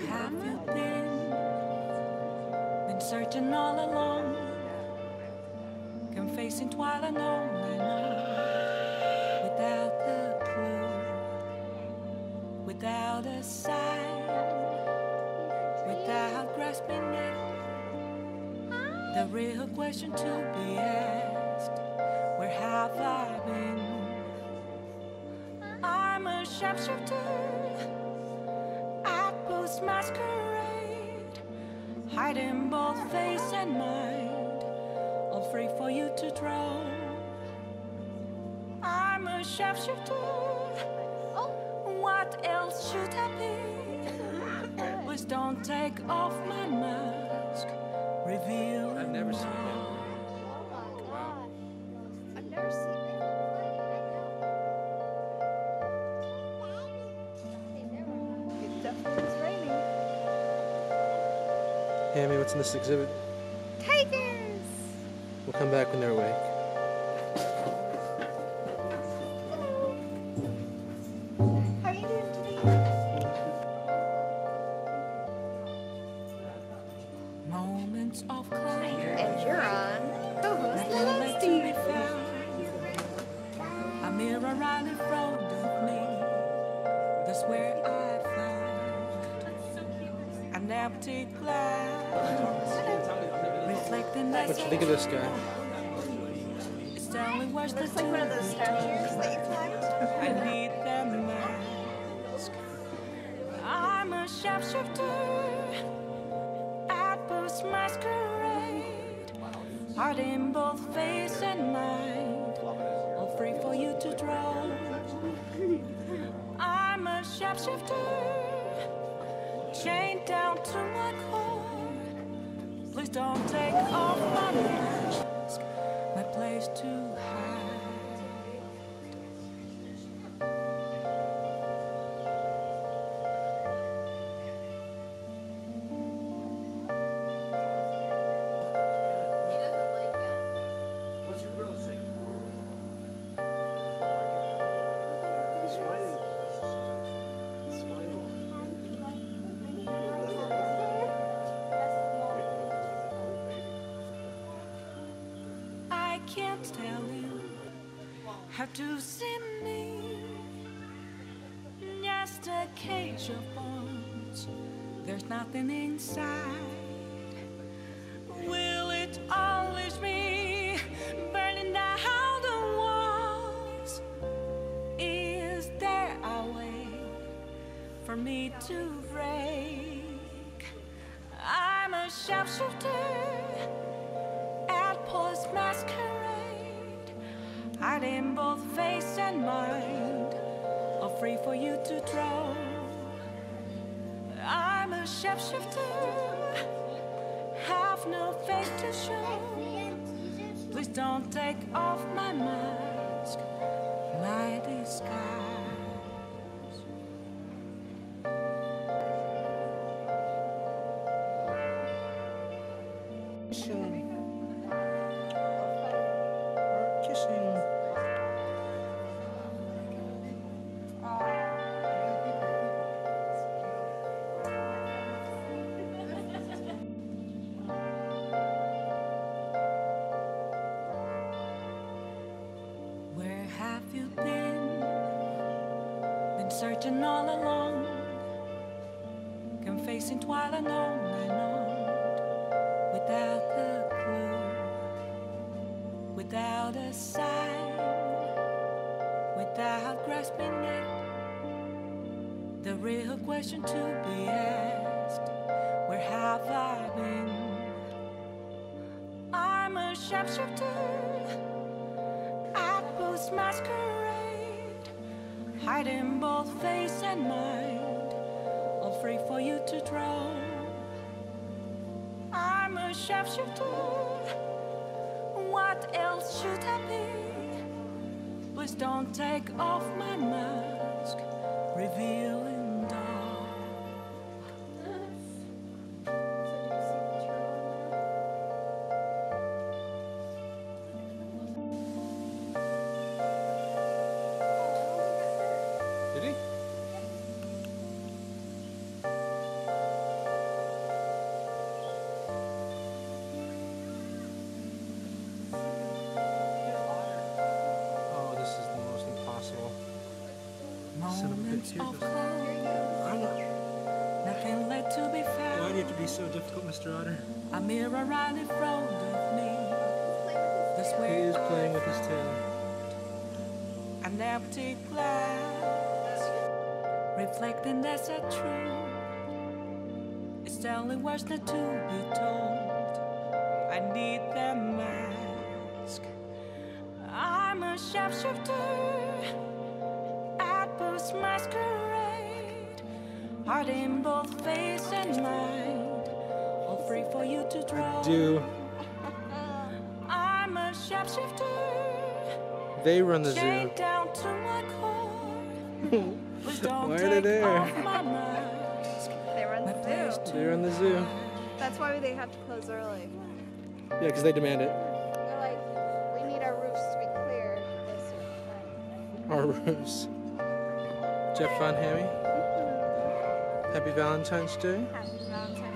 have you been? Been searching all along, confessing twilight on and on, without a clue, without a sign, without grasping it. The real question to be asked: where have I been? I'm a sharpshooter at post masquerade, hiding both face and mind, all free for you to draw. I'm a sharpshooter. What else should I be? Please don't take off my mask. Reveal. I've never seen it. Wow. I've never seen it. It definitely is raining. Hey, Amy, what's in this exhibit? Tigers! We'll come back when they're awake. How are you doing today? Moments of clear. And you're on co-host Nothing to be Lizzie. found. A mirror right in front of me. That's where I found an empty glass, reflecting that. What you think of this guy? It's telling where's the Looks like one of those statues that you climbed. I need that mask. I'm a sharpshooter at post masquerade, heart in both face and mind, all free for you to draw. I'm a sharpshooter, chained down to my core. Please don't take off my mask, my place to hide. I can't tell you how to see me. Just a cage of bones, there's nothing inside. Will it always be burning down the walls? Is there a way for me to break? I'm a sharpshooter at post masquerade, hiding both face and mind, all free for you to draw. I'm a sharpshooter, have no face to show. Please don't take off my mask, my disguise. Kissing. Where have you been? Been searching all along, confessing twilight on and on, without a clue, without a sign, without grasping it. The real question to be asked: where have I been? I'm a sharpshooter at post masquerade, hiding both face and mind, all free for you to draw. I'm a sharpshooter. What else should I be? Please don't take off my mask, revealing dark. Did he? of clothes. Nothing left to be found. Why do you have to be so difficult, Mr. Otter? A mirror right in front of me. This He way is playing with his tail. an empty glass, reflecting that's a truth. It's telling words not to be told. I need that mask. I'm a sharpshooter at Booth's masquerade, heart in both face and mind, all free for you to draw. Do I'm a sharpshooter. they run the zoo? Chained down to my core. Please don't Why are they take there? off my mask. They run My the place zoo. to They run the zoo. That's why they have to close early. Yeah, because they demand it. They're like, we need our roofs to be clear this certain Our roofs. Did you have fun, Hammy? Happy Valentine's Day. time. Happy Valentine's